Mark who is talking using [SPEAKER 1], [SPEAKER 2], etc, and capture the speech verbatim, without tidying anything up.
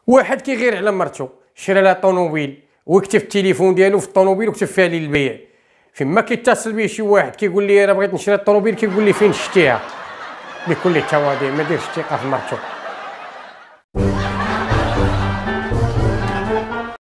[SPEAKER 1] واحد كيغير على مرتو شرا لها طونوبيل ويكتب التليفون ديالو في الطونوبيل وكتب فيها للبيع. فيما كيتصل بيه شي واحد كيقول لي انا بغيت نشري الطونوبيل كيقول لي فين شتيها. بكل تواضع ما ديرش الثقه في مرتو.